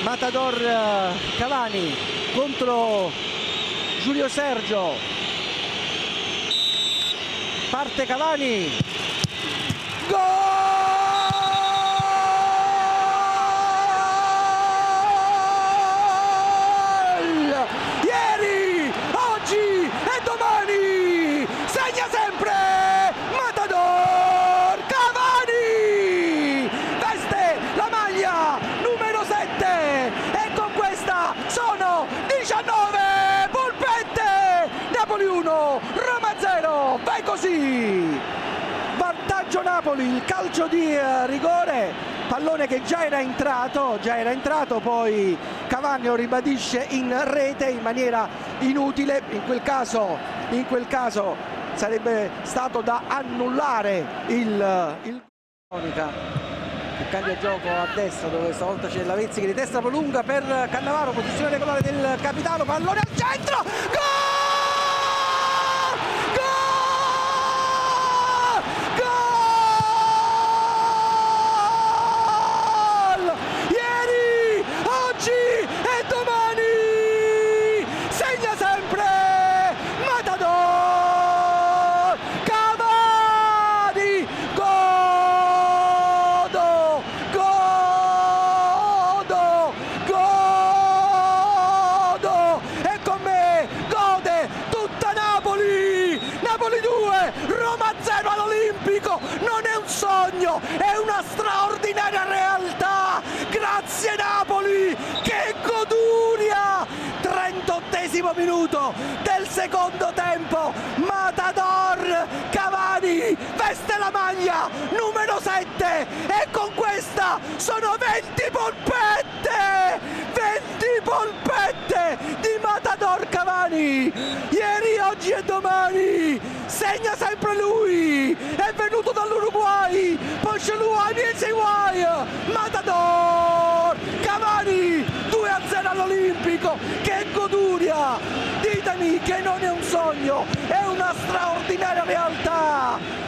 Matador Cavani contro Giulio Sergio. Parte Cavani, gol! Ieri, oggi e domani segna sempre Matador Cavani, veste la maglia numero 7 e con questa sono 19 polpette. Napoli 1, Roma 0, vai così, vantaggio Napoli. Il calcio di rigore, pallone che già era entrato, poi Cavani lo ribadisce in rete in maniera inutile. In quel caso sarebbe stato da annullare il Monica, che cambia gioco a destra, dove stavolta c'è Lavezzi che di destra prolunga per Cannavaro, posizione regolare del capitano, pallone al centro, gol! Napoli 2, Roma 0 all'Olimpico. Non è un sogno, è una straordinaria realtà. Grazie Napoli, che goduria! 38esimo minuto del secondo tempo. Matador Cavani veste la maglia numero 7 e con questa sono 20 polpette! 20 polpette di Matador Cavani. Ieri, oggi e domani segna sempre lui. È venuto dall'Uruguay, poi c'è lui, Matador Cavani 2-0 all'Olimpico. Che goduria! Ditemi che non è un sogno, è una straordinaria realtà.